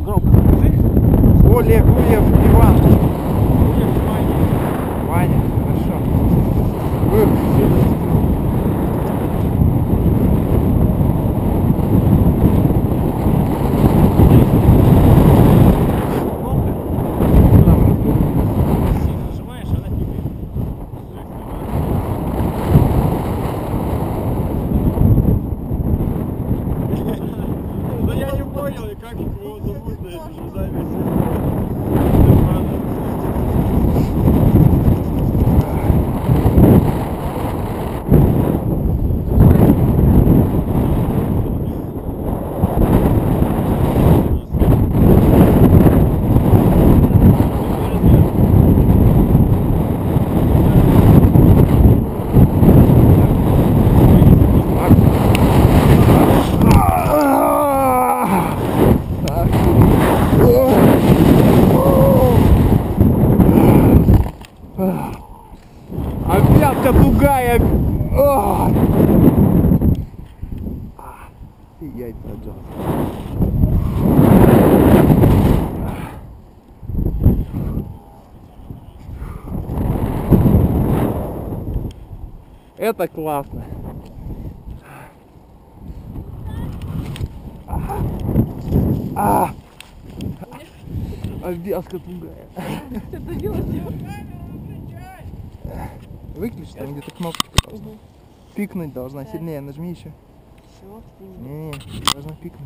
Громко скажи. Оля, Гуев, Иван. Гуев, Ваня. Ваня, хорошо. Вы Сильно нажимаешь, она пикает. Ну я не понял, и как его зовут на этой записи. Обвязка тугая. И яйца отжал. Это классно. Обвязка тугая. Выключи, там где-то кнопочка должна. Пикнуть должна, сильнее нажми еще. Все, Не, должна пикнуть.